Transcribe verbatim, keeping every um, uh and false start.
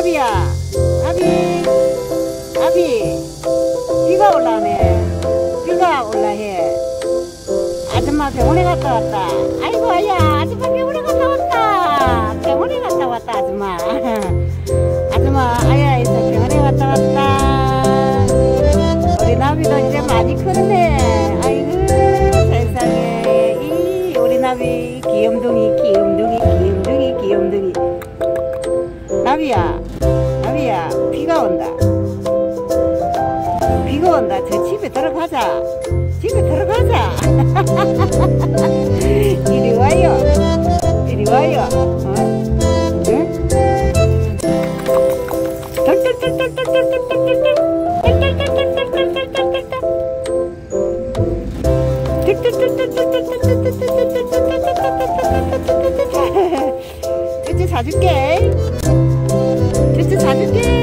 나비야, 나비, 나비, 비가 올라네. 비가 올라해. 아줌마 병원에 갔다 왔다. 아이고, 아야, 아줌마 병원에 갔다 왔다. 병원에 갔다 왔다, 아줌마. 아줌마, 아야에서 병원에 갔다 왔다. 우리 나비도 이제 많이 크네. 아이고, 세상에. 이, 우리 나비, 귀염둥이, 귀염둥이, 귀염둥이, 귀염둥이. 나비야, 나비야, 비가 온다. 비가 온다. 저 집에 들어가자. 집에 들어가자. 이리 와요. 이리 와요. 어? 응? 쭈쭈 사줄게. 쭈쭈 사줄게.